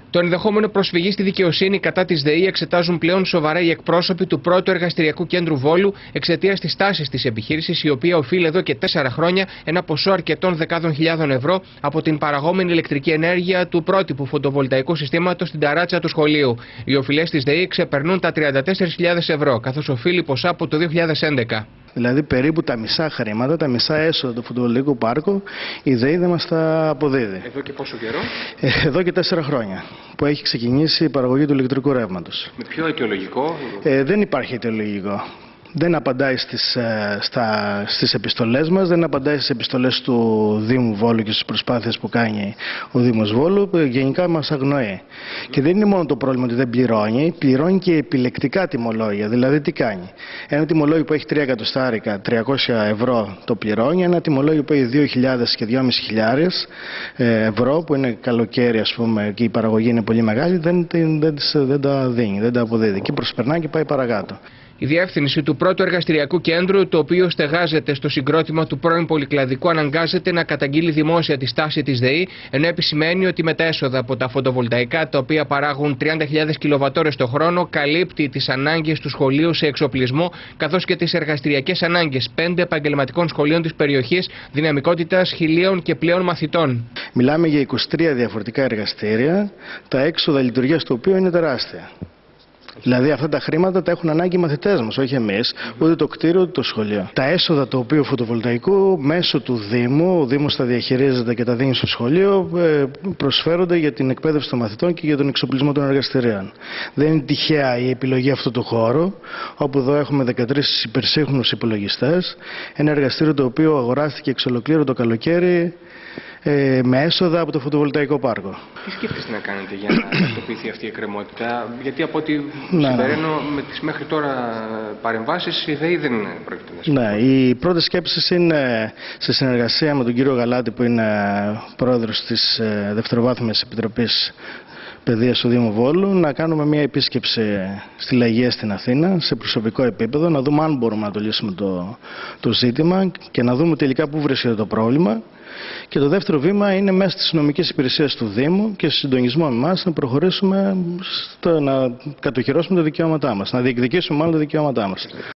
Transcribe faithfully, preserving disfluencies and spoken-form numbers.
Το ενδεχόμενο προσφυγή στη δικαιοσύνη κατά της ΔΕΗ εξετάζουν πλέον σοβαρά οι εκπρόσωποι του πρώτου εργαστηριακού κέντρου Βόλου εξαιτίας της τάσης της επιχείρησης, η οποία οφείλει εδώ και τέσσερα χρόνια ένα ποσό αρκετών δεκάδων χιλιάδων ευρώ από την παραγόμενη ηλεκτρική ενέργεια του πρότυπου φωτοβολταϊκού συστήματος στην ταράτσα του σχολείου. Οι οφειλές της ΔΕΗ ξεπερνούν τα τριάντα τέσσερις χιλιάδες ευρώ, καθώς οφείλει ποσά από το δύο χιλιάδες έντεκα. Δηλαδή περίπου τα μισά χρήματα, τα μισά έσοδα του φωτοβολταϊκού πάρκου, η ΔΕΗ δεν μας τα αποδίδει. Εδώ και πόσο καιρό? Εδώ και τέσσερα χρόνια που έχει ξεκινήσει η παραγωγή του ηλεκτρικού ρεύματος. Με ποιο αιτιολογικό? Ε, δεν υπάρχει αιτιολογικό. Δεν απαντάει στις, στα, στις επιστολές μας, δεν απαντάει στις επιστολές του Δήμου Βόλου και στις προσπάθειες που κάνει ο Δήμος Βόλου, που γενικά μας αγνοεί. Και δεν είναι μόνο το πρόβλημα ότι δεν πληρώνει, πληρώνει και επιλεκτικά τιμολόγια. Δηλαδή τι κάνει? Ένα τιμολόγιο που έχει τρία εκατοστάρικα, τριακόσια ευρώ το πληρώνει, ένα τιμολόγιο που έχει δύο χιλιάδες και δυόμισι χιλιάδες ευρώ, που είναι καλοκαίρι ας πούμε και η παραγωγή είναι πολύ μεγάλη, δεν, δεν, δεν, δεν τα δίνει, δεν τα αποδίδει. Και προσπερνά και πάει παρακάτω. Η διεύθυνση του πρώτου εργαστηριακού κέντρου, το οποίο στεγάζεται στο συγκρότημα του πρώην Πολυκλαδικού, αναγκάζεται να καταγγείλει δημόσια τη στάση της ΔΕΗ, ενώ επισημαίνει ότι με τα έσοδα από τα φωτοβολταϊκά, τα οποία παράγουν τριάντα χιλιάδες κιλοβατόρες το χρόνο, καλύπτει τις ανάγκες του σχολείου σε εξοπλισμό, καθώς και τις εργαστηριακές ανάγκες πέντε επαγγελματικών σχολείων της περιοχής, δυναμικότητας χιλίων και πλέον μαθητών. Μιλάμε για είκοσι τρία διαφορετικά εργαστήρια, τα έξοδα λειτουργίας του οποίου είναι τεράστια. Δηλαδή αυτά τα χρήματα τα έχουν ανάγκη οι μαθητές μας, όχι εμείς, ούτε το κτίριο ούτε το σχολείο. Τα έσοδα του οποίου φωτοβολταϊκού μέσω του Δήμου, ο Δήμος τα διαχειρίζεται και τα δίνει στο σχολείο, προσφέρονται για την εκπαίδευση των μαθητών και για τον εξοπλισμό των εργαστηρίων. Δεν είναι τυχαία η επιλογή αυτού του χώρου, όπου εδώ έχουμε δεκατρείς υπερσύγχρονους υπολογιστές, ένα εργαστήριο το οποίο αγοράστηκε εξ ολοκλήρου το καλοκαίρι Ε, με έσοδα από το φωτοβολταϊκό πάρκο. Τι σκέφτεστε να κάνετε για να τακτοποιηθεί αυτή η εκκρεμότητα? Γιατί από ό,τι συμπεραίνω με τις μέχρι τώρα παρεμβάσεις η ΔΕΗ δεν πρόκειται να συμφωνήσει. Ναι, οι πρώτες σκέψεις είναι σε συνεργασία με τον κύριο Γαλάτη, που είναι πρόεδρος της Δευτεροβάθμιας Επιτροπής Παιδείας του Δήμου Βόλου, να κάνουμε μια επίσκεψη στη Λαγία στην Αθήνα σε προσωπικό επίπεδο, να δούμε αν μπορούμε να το λύσουμε το, το ζήτημα και να δούμε τελικά πού βρίσκεται το πρόβλημα. Και το δεύτερο βήμα είναι μέσα στις νομικές υπηρεσίες του Δήμου και σε συντονισμό με εμάς να προχωρήσουμε στο να κατοχυρώσουμε τα δικαιώματά μας, να διεκδικήσουμε μάλλον τα δικαιώματά μας.